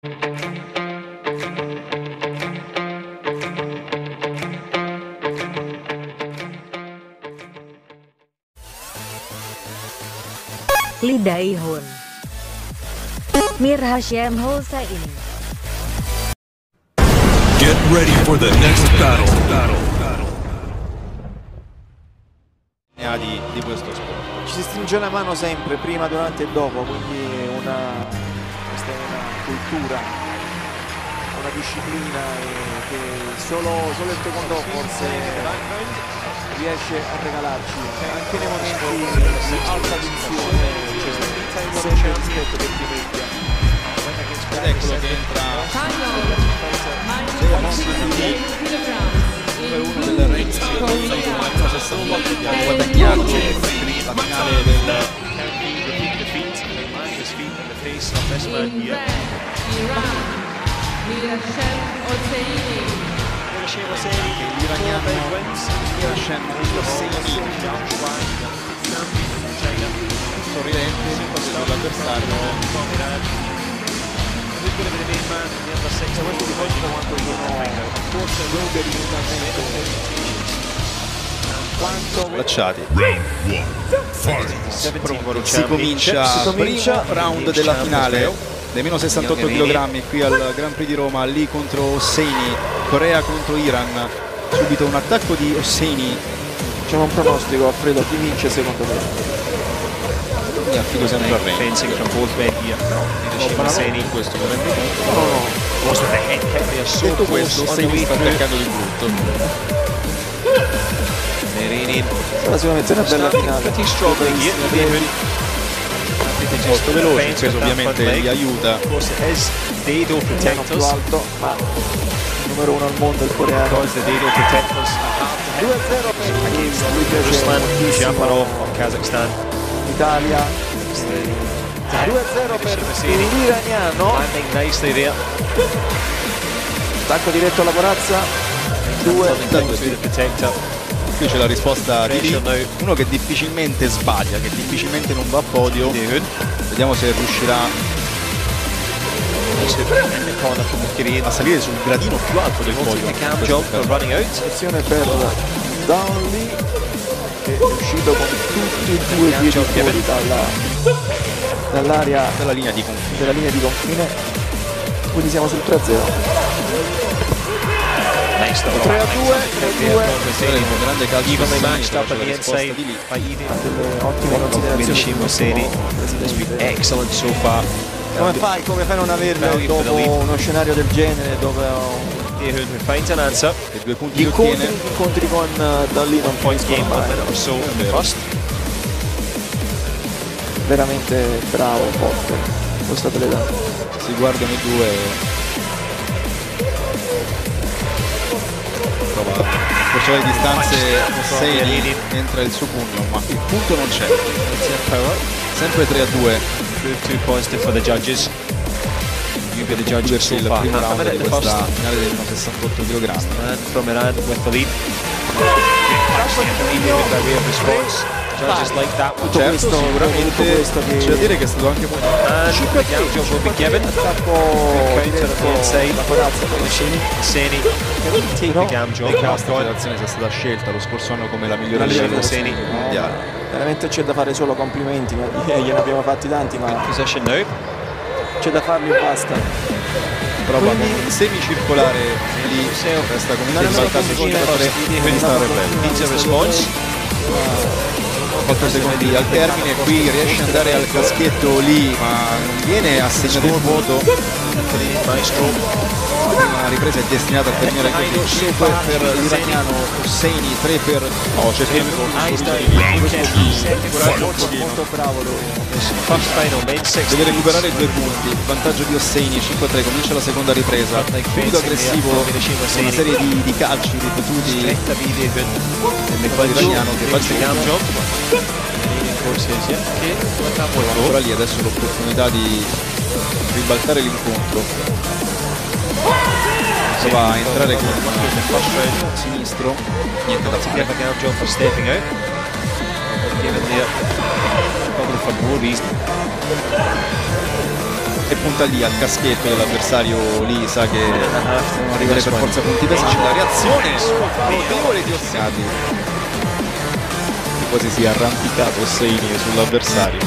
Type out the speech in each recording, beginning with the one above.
Lee Dae-hoon, Mir Hashem Hosseini. Get ready for the next battle. Di questo sport. Ci si stringe la mano sempre, prima, durante e dopo, quindi questa è una cultura, una disciplina che solo il taekwondo forse riesce a regalarci, anche nei momenti di alta tensione, sempre rispetto per chi media. Ed eccolo che entra numero uno del range, ha guadagnato la finale del l'iraniano Mir Hashem Hosseini, sorridente sull'avversario. Questo dimostra quanto forse quanto Bracciati. Si comincia il primo round della finale dei meno 68 kg qui al Grand Prix di Roma. Lee contro Hosseini, Corea contro Iran. Subito un attacco di Hosseini. C'è un pronostico, Alfredo, chi vince secondo te? Mi affido sempre a Ren. Questo mi rende conto. Detto questo, Hosseini sta attaccando di brutto. Sicuramente è una bella finale. Molto veloce, questo ovviamente gli aiuta. Piano più alto, ma il numero uno al mondo il coreano. 2-0 per Ruslan Shapanov of Kazakhstan. Italia 2-0 per l'iraniano. Attacco diretto alla corazza. 2. Qui c'è la risposta di Lee, uno che difficilmente sbaglia, che difficilmente non va a podio. Vediamo se riuscirà a salire sul gradino più alto del podio. Attenzione per Downley, che è uscito con tutti e due i piedi fuori dalla linea di confine. Quindi siamo sul 3-0. 3-2, un grande calcio di Lee. ottime considerazioni. Come fai a non averlo dopo uno scenario del genere dove E 2 punti gli li ottiene. incontri con Downley non puoi scontare. Veramente bravo, forte questo atleta. Si guardano i due. Prova a accorciare le distanze. Hosseini entra il suo pugno, ma il punto non c'è. Sempre 3-2. 2 points for the judges. You be the judge so Il far. primo round di questa finale del 68 kg. And from Iran with the lead. Judges like that. Certo, sicuramente c'è da dire che è stato anche molto Will be given. Counter on the inside. Hosseini take the gam job. la federazione sia stata scelta lo scorso anno come la migliore allenatore Hosseini. mondiale. Veramente c'è da fare solo complimenti, gliene abbiamo fatti tanti, ma Possession now. c'è da farli e basta. Prova con un semicircolare lì, resta comunque il vantaggio di 3 di Star Rebel. Needs a response. 8 secondi al termine, qui riesce ad andare al caschetto lì, ma non viene assegnato il voto. La prima ripresa è destinata a terminare così: 5 per l'iraniano Hosseini, 3 per c'è Molto bravo lui. deve recuperare 2 punti. Il vantaggio di Hosseini 5-3, comincia la seconda ripresa, subito aggressivo, una serie di calci ripetuti dell'iraniano che fa il seguito. Ancora lì adesso l'opportunità di ribaltare l'incontro. Prova a entrare con il fascio sinistro, niente da fare. e punta lì al caschetto dell'avversario. Lì sa che devono arrivare per forza punti pesanti. La reazione notevole di Osseni, quasi si è arrampicato Osseni sull'avversario.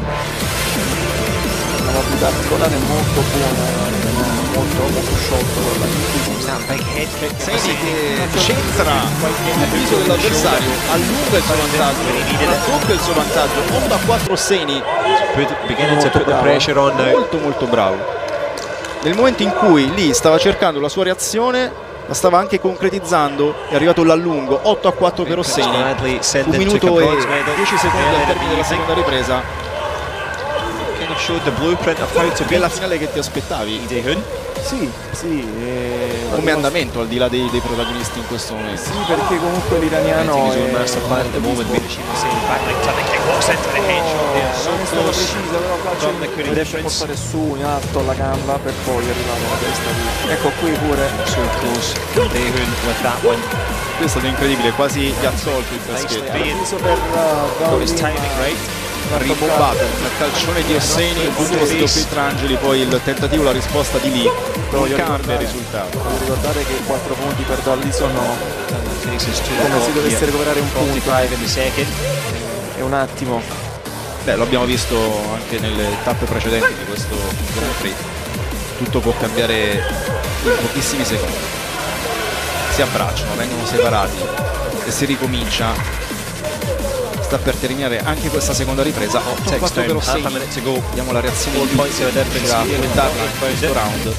Una mobilità articolare molto buona, molto sciolto con la Osseni che centra il viso dell'avversario, allunga il suo vantaggio, raddoppia il suo vantaggio, onda 4 Osseni, molto bravo. Nel momento in cui lì stava cercando la sua reazione, la stava anche concretizzando, è arrivato l'allungo, 8-4 per Osseni, 1 minuto e 10 secondi al termine della seconda ripresa. È la finale che ti aspettavi? Sì, Come andamento al di là dei protagonisti in questo momento? sì, perché comunque l'iraniano non è stata precisa, però calcio riesce a portare su in alto la gamba per poi arrivare alla testa di... Ecco qui pure Questo è stato incredibile, quasi gli ha tolto il caschetto. avviso per Ribombato il calcione di Osseni contro Pietrangeli, poi il tentativo, la risposta di lì non cambia il risultato. Voglio ricordare che 4 punti per Dolly sono come se dovesse recuperare un punto è un attimo. Beh, lo abbiamo visto anche nelle tappe precedenti di questo Grand Prix, tutto può cambiare in pochissimi secondi. Si abbracciano, vengono separati e si ricomincia. Sta per terminare anche questa seconda ripresa. 8-4 per Osseni. Vediamo la reazione di Lì, se riuscirà a affrontarla in questo round.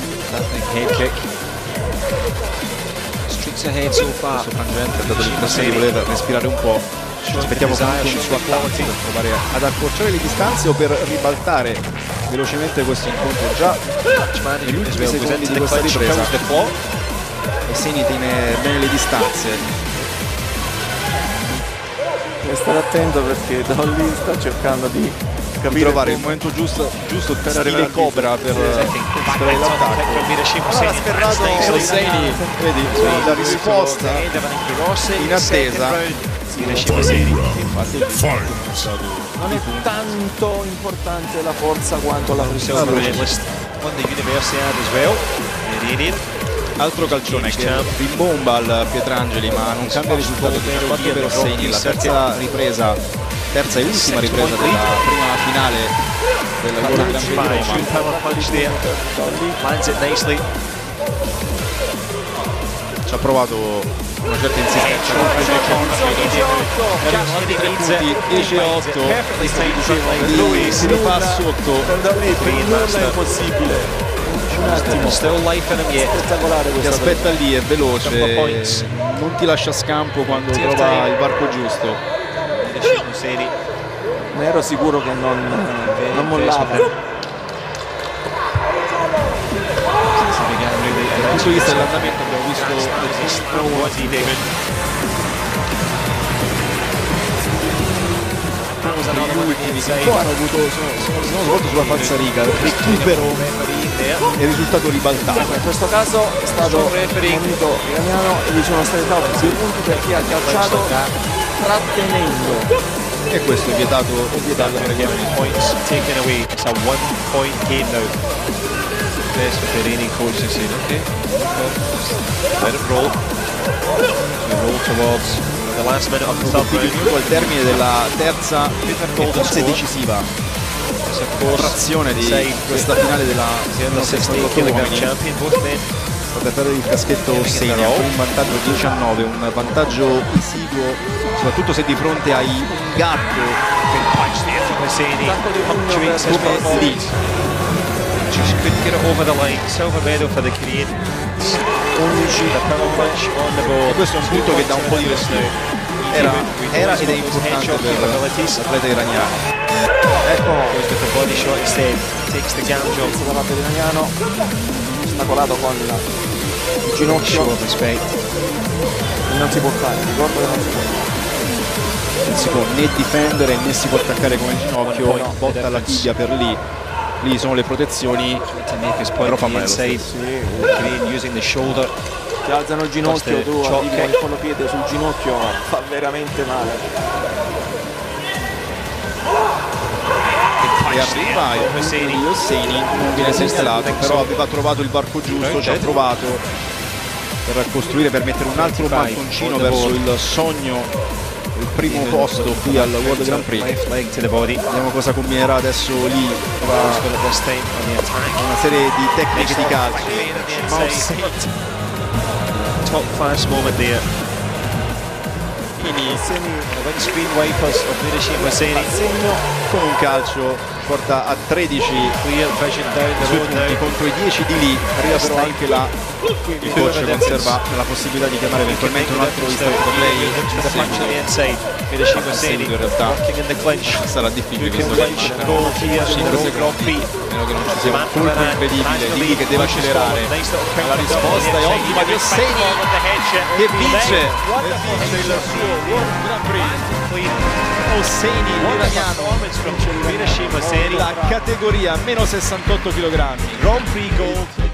Questo frangente ha dato l'impressione di voler respirare un po'. Aspettiamo comunque un suo attacco per provare ad accorciare le distanze o per ribaltare velocemente questo incontro. Già negli ultimi secondi di questa ripresa Osseni tiene bene le distanze. Deve stare attento perché Dolly sta cercando di capire trovare il momento giusto per arrivare Cobra per sferrare l'attacco. Ha sferrato Osseni, vedi, la risposta in attesa. Infatti non è tanto importante la forza quanto la precisione. Altro calcione che rimbomba al Pietrangeli, ma non cambia il risultato. 4 per Osseni, la terza ripresa, terza e ultima ripresa della prima finale del Grand Prix di Roma. Ci ha provato una certa insistenza, 10-8, si rifà sotto. Nulla è impossibile. Un attimo, spettacolare Ti aspetta lì, è veloce, non ti lascia scampo quando trova il varco giusto. Ne ero sicuro che non mollava. Dal punto di vista dell'andamento abbiamo visto gli ultimi che hanno avuto sono svolto sulla falsariga, recupero e risultato ribaltato. In questo caso è stato monito iraniano e gli sono stati dati 2 punti per chi ha calciato trattenendo. E questo è vietato per points taken away. It's a 1 point game now. Best with the reigning coach is saying, okay, let it roll. We roll towards the last minute of the third round. Al termine della terza e forse decisiva frazione di questa finale della 68 uomini. Sta per perdere il caschetto Osseni con un vantaggio 19, un vantaggio esiguo soprattutto se di fronte ai un gatto come lì. Just couldn't get it over the line. Silver medal for the Korean. 11 the power punch on the board. E questo è un punto che dà un po' di respiro. Era ed è importante per l'atleta iraniano. Ecco, Goes with the body shot instead. Takes the gam job. da parte dell'iraniano, ostacolato con il ginocchio. Show of respect. Non si può fare, ricordo che non si può fare. Non si può né difendere né si può attaccare con il ginocchio, botta alla tibia per lì. Lì sono le protezioni, però fa male. Using the shoulder. Ti alzano il ginocchio, tu arrivi con il contropiede sul ginocchio, fa veramente male. e arriva il punto di Hosseini, non viene segnalato, però aveva trovato il varco giusto, ci ha provato per costruire, per mettere un altro balconcino verso il sogno, il primo posto qui al World Grand Prix. Vediamo cosa combinerà adesso lì, una serie di tecniche di calcio. Top fast moment there. Windscreen wipers of Hiroshima Hosseini. Con un calcio porta a 13 punti contro i 10 di lì. Arriva però anche il coach conserva la possibilità di chiamare eventualmente un altro instant play. Hiroshima Hosseini in realtà sarà difficile, visto che mancano 5 secondi, meno che non ci sia un colpo incredibile di lui che deve accelerare. La risposta è ottima di Hosseini che vince il suo World Grand Prix. Hosseini, l'iraniano, Hiroshima Hosseini, la categoria meno 68 kg. Grand Prix gold.